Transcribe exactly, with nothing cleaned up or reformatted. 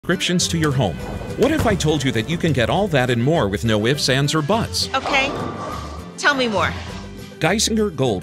Subscriptions to your home. What if I told you that you can get all that and more with no ifs, ands, or buts? Okay, tell me more. Geisinger Gold